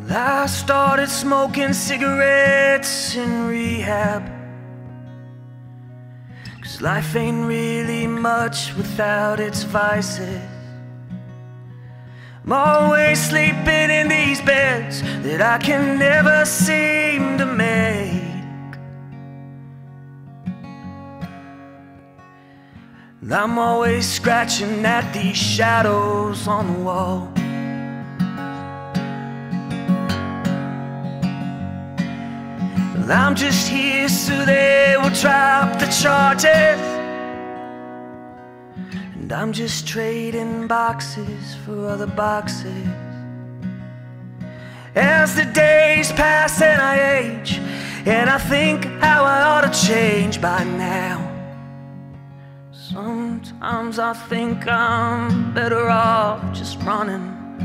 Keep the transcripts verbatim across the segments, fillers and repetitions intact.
I started smoking cigarettes in rehab, 'cause life ain't really much without its vices. I'm always sleeping in these beds that I can never seem to make. And I'm always scratching at these shadows on the wall. I'm just here so they will drop the charges, and I'm just trading boxes for other boxes. As the days pass and I age, and I think how I ought to change by now. Sometimes I think I'm better off just running.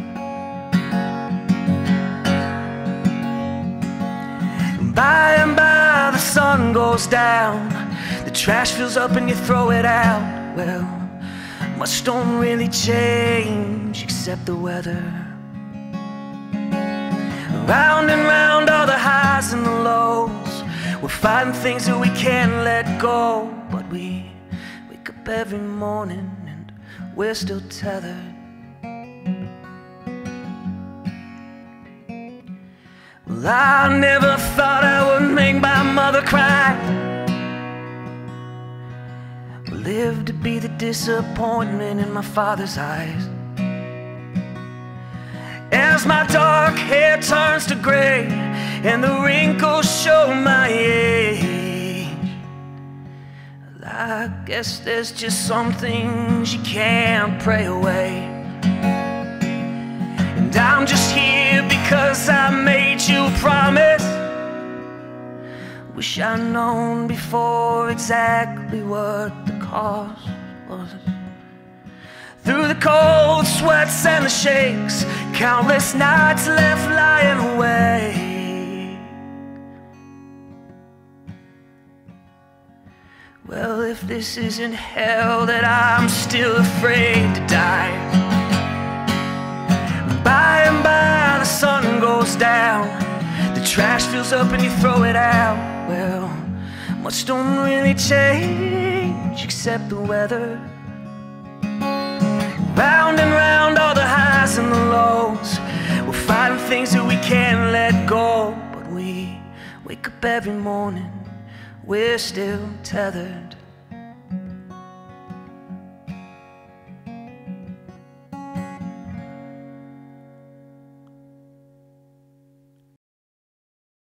By and by the sun goes down, the trash fills up and you throw it out. Well, much don't really change except the weather. Round and round all the highs and the lows, we're fighting things that we can't let go. But we wake up every morning and we're still tethered. Well, I never thought I would make my mother cry, live to be the disappointment in my father's eyes. As my dark hair turns to gray and the wrinkles show my age, I guess there's just some things you can't pray away. And I'm just here because I made you a promise. Wish I'd known before exactly what the cost was. Through the cold sweats and the shakes, countless nights left lying awake. Well, if this isn't hell, then I'm still afraid to die. By and by the sun goes down, the trash fills up and you throw it out. Well, much don't really change except the weather. Round and round all the highs and the lows, we're fighting things that we can't let go. But we wake up every morning, we're still tethered.